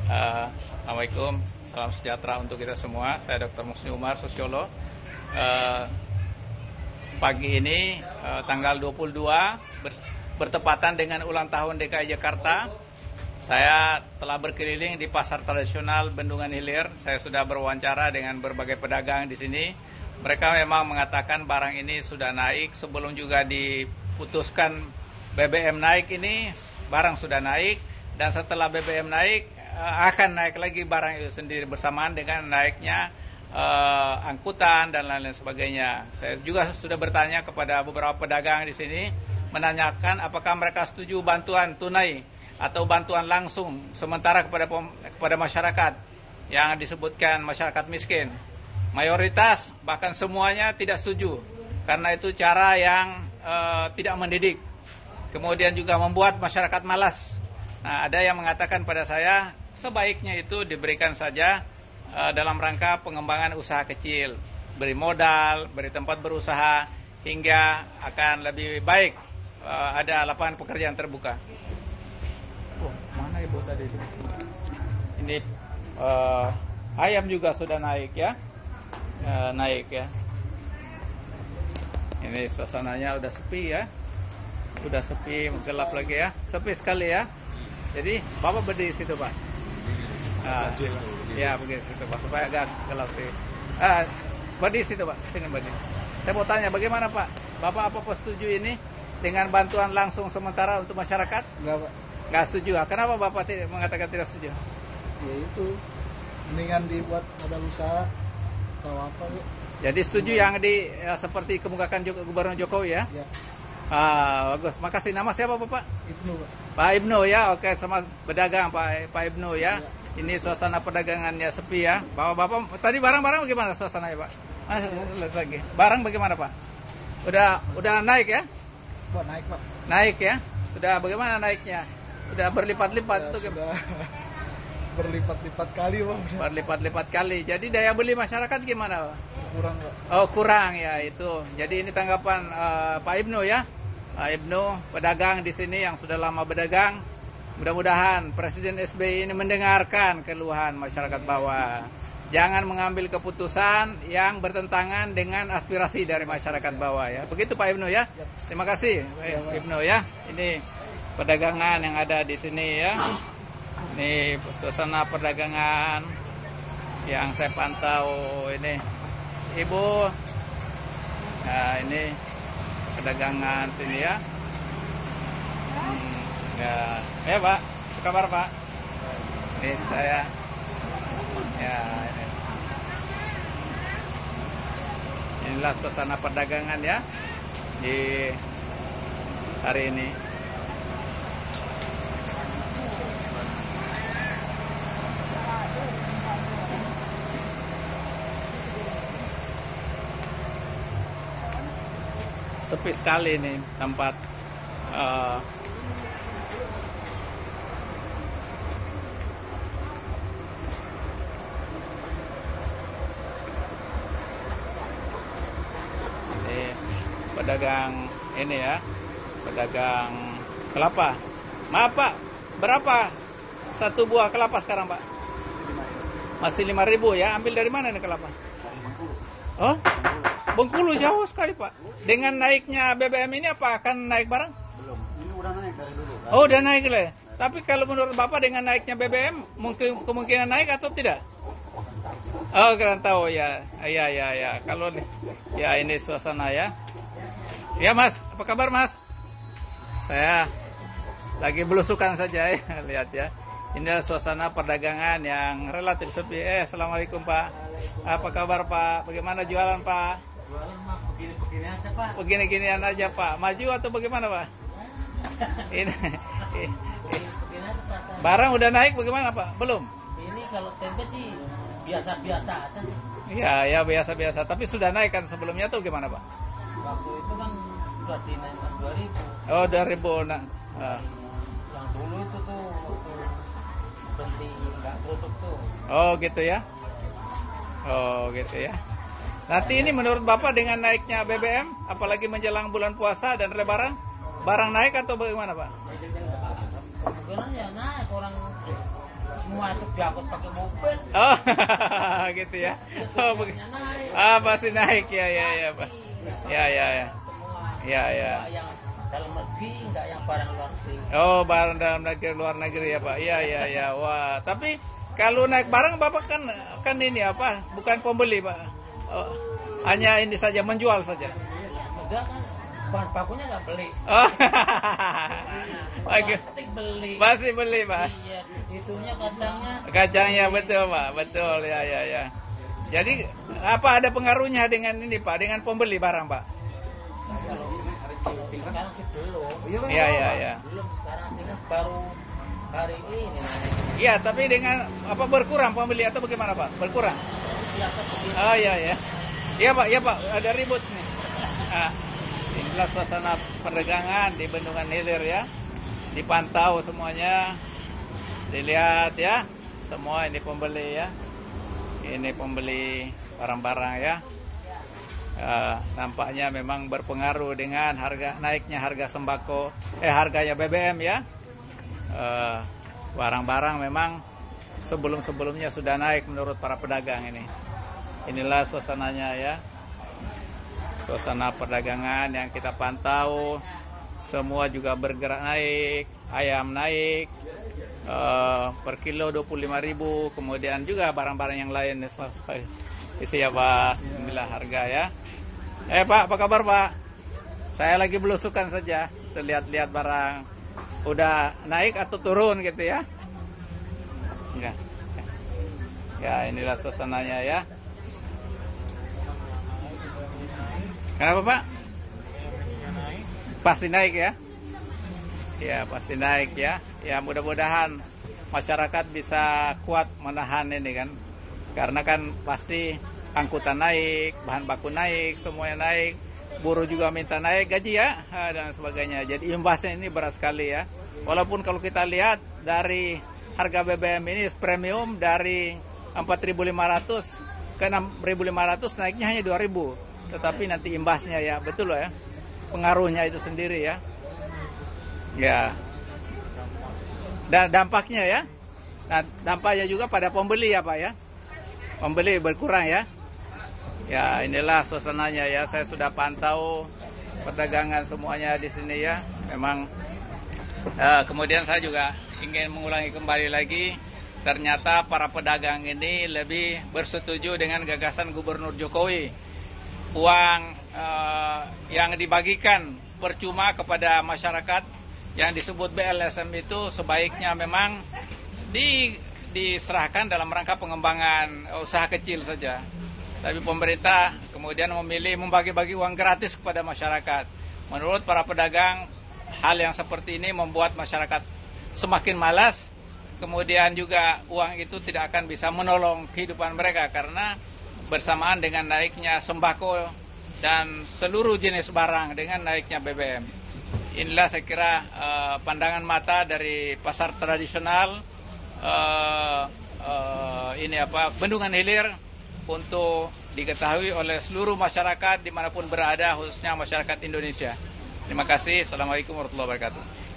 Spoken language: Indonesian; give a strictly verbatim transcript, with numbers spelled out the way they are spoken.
Uh, Assalamualaikum, salam sejahtera untuk kita semua. Saya doktor Musni Umar, sosiolog. Uh, pagi ini uh, tanggal dua puluh dua bertepatan dengan ulang tahun D K I Jakarta. Saya telah berkeliling di pasar tradisional Bendungan Hilir. Saya sudah berwawancara dengan berbagai pedagang di sini. Mereka memang mengatakan barang ini sudah naik sebelum juga diputuskan B B M naik ini, barang sudah naik, dan setelah B B M naik akan naik lagi barang itu sendiri bersamaan dengan naiknya uh, angkutan dan lain-lain sebagainya. Saya juga sudah bertanya kepada beberapa pedagang di sini, menanyakan apakah mereka setuju bantuan tunai atau bantuan langsung sementara kepada kepada masyarakat yang disebutkan masyarakat miskin. Mayoritas bahkan semuanya tidak setuju karena itu cara yang uh, tidak mendidik. Kemudian juga membuat masyarakat malas. Nah, ada yang mengatakan pada saya, sebaiknya itu diberikan saja uh, dalam rangka pengembangan usaha kecil, beri modal, beri tempat berusaha, hingga akan lebih baik uh, ada lapangan pekerjaan terbuka. Oh, mana ibu tadi? Ini uh, ayam juga sudah naik ya, uh, naik ya. Ini suasananya udah sepi ya, udah sepi, gelap lagi ya, sepi sekali ya. Jadi bapak berdiri situ pak. Ah, ya begitu Pak, supaya agak gelap sih. Ah, berdiri situ Pak, sini berdiri. Saya mau tanya bagaimana Pak, Bapak apa setuju ini dengan bantuan langsung sementara untuk masyarakat? Enggak Pak. Enggak setuju. Kenapa Bapak tidak mengatakan tidak setuju? Ya itu, mendingan dibuat modal usaha atau apa ya. Jadi setuju hmm. yang di ya, seperti kemukakan Gubernur Jokowi ya? Ya. Ah, bagus. Makasih. Nama siapa Bapak? Ibnu Pak. Pak Ibnu ya, oke, sama pedagang Pak Pak Ibnu ya. Ya. Ini suasana perdagangannya sepi ya. Bapak-bapak, tadi barang-barang bagaimana suasananya Pak? Ah, lihat lagi. Barang bagaimana Pak? Udah udah naik ya? Pak naik Pak. Naik ya? Sudah bagaimana naiknya? Udah berlipat-lipat tuh. Sudah berlipat-lipat kali Pak. Berlipat-lipat kali. Jadi daya beli masyarakat gimana Pak? Kurang Pak. Oh kurang ya itu. Jadi ini tanggapan uh, Pak Ibnu ya. Pak Ibnu, pedagang di sini yang sudah lama berdagang. Mudah-mudahan Presiden S B Y ini mendengarkan keluhan masyarakat bawah. Jangan mengambil keputusan yang bertentangan dengan aspirasi dari masyarakat bawah ya. Begitu Pak Ibnu ya. Terima kasih Pak Ibnu ya. Ini perdagangan yang ada di sini ya. Ini suasana perdagangan yang saya pantau ini. Ibu. Nah, ini perdagangan sini ya. Hmm. Ya, ya Pak, apa kabar Pak? Ini saya, ya ini. Inilah suasana perdagangan ya di hari ini. Sepi sekali ini tempat. Uh, Pedagang ini ya, pedagang kelapa. Maaf Pak, berapa satu buah kelapa sekarang Pak? Masih lima ribu ya. Ambil dari mana nih kelapa? Oh, Bengkulu jauh sekali Pak. Dengan naiknya B B M ini apa akan naik barang? Belum, ini udah naik dari dulu. Oh, udah naik lah. Tapi kalau menurut Bapak dengan naiknya B B M mungkin kemungkinan naik atau tidak? Oh, kurang tahu ya. Ya ya ya. Kalau ya ini suasana ya. Ya Mas, apa kabar Mas? Saya lagi belusukan saja ya, lihat ya. Inilah suasana perdagangan yang relatif sepi. Eh, Assalamualaikum Pak. Apa kabar Pak? Bagaimana jualan Pak? Jualan mah begini-begini aja Pak. Begini-ginian aja Pak. Maju atau bagaimana Pak? Ini, barang udah naik bagaimana Pak? Belum? Ini kalau tempe sih biasa-biasa aja sih. Iya, ya biasa-biasa. Tapi sudah naik kan sebelumnya tuh gimana Pak? Waktu itu kan sudah dinaikkan dua ribu. Oh, dua ribu. Nah. Uh. Yang dulu itu tuh waktu berhenti nggak tutup tuh. Oh, gitu ya. Oh, gitu ya. Nanti ini menurut Bapak dengan naiknya B B M, apalagi menjelang bulan puasa dan Lebaran, barang naik atau bagaimana Pak? Kemungkinan ya naik, orang semua itu diangkut pakai mobil. Oh, gitu ya. Oh, begitu. Ah, pasti naik ya, ya, ya, Pak. Ya, ya, ya. Semua. Ya, ya. Nggak yang dalam negeri, enggak yang barang luar negeri. Oh, barang dalam negeri luar negeri ya, Pak. Iya, iya, ya. Wah, tapi kalau naik barang Bapak kan kan ini apa? Bukan pembeli, Pak. Oh, hanya ini saja menjual saja. Enggak kan, bahan bakunya nggak beli. Oh. Oke. Beli. Masih beli, Pak. Iya, itunya kacangnya. Kacangnya betul, Pak. Betul, ya, ya, ya. Jadi apa ada pengaruhnya dengan ini, Pak? Dengan pembeli barang, Pak? Kalau sekarang sih belum. Iya, iya, iya. Belum, sekarang sih kan baru hari ini. Iya, tapi dengan apa berkurang pembeli atau bagaimana, Pak? Berkurang? Biasa begitu. Oh, iya, ya. Iya, Pak. Iya, Pak. Ada ribut nih. Nah, inilah suasana perdagangan di Bendungan Hilir ya. Dipantau semuanya. Dilihat ya. Semua ini pembeli ya. Ini pembeli barang-barang ya. Uh, nampaknya memang berpengaruh dengan harga naiknya harga sembako, eh harganya B B M ya. Uh, barang-barang memang sebelum-sebelumnya sudah naik menurut para pedagang ini. Inilah suasananya ya. Suasana perdagangan yang kita pantau, semua juga bergerak naik, ayam naik uh, per kilo dua puluh lima ribu, kemudian juga barang-barang yang lain. Isi ya Pak, inilah harga ya. Eh Pak, apa kabar Pak? Saya lagi belusukan saja, lihat-lihat barang udah naik atau turun gitu ya. Enggak. Ya inilah suasananya ya. Kenapa Pak? Pasti naik ya. Ya pasti naik ya. Ya mudah-mudahan masyarakat bisa kuat menahan ini kan. Karena kan pasti angkutan naik, bahan baku naik, semuanya naik. Buruh juga minta naik gaji ya dan sebagainya. Jadi imbasnya ini berat sekali ya. Walaupun kalau kita lihat dari harga B B M ini premium dari empat ribu lima ratus ke enam ribu lima ratus naiknya hanya dua ribu. Tetapi nanti imbasnya ya, betul loh ya. Pengaruhnya itu sendiri ya. Ya. Dan dampaknya ya. Nah, dampaknya juga pada pembeli ya Pak ya. Pembeli berkurang ya. Ya, inilah suasananya ya. Saya sudah pantau perdagangan semuanya di sini ya. Memang uh, kemudian saya juga ingin mengulangi kembali lagi. Ternyata para pedagang ini lebih bersetuju dengan gagasan Gubernur Jokowi. Uang uh, yang dibagikan percuma kepada masyarakat yang disebut B L S M itu sebaiknya memang di, diserahkan dalam rangka pengembangan usaha kecil saja. Tapi pemerintah kemudian memilih membagi-bagi uang gratis kepada masyarakat. Menurut para pedagang, hal yang seperti ini membuat masyarakat semakin malas. Kemudian juga uang itu tidak akan bisa menolong kehidupan mereka karena bersamaan dengan naiknya sembako dan seluruh jenis barang dengan naiknya B B M. Inilah saya kira uh, pandangan mata dari pasar tradisional uh, uh, ini apa Bendungan Hilir untuk diketahui oleh seluruh masyarakat dimanapun berada, khususnya masyarakat Indonesia. Terima kasih. Assalamualaikum warahmatullahi wabarakatuh.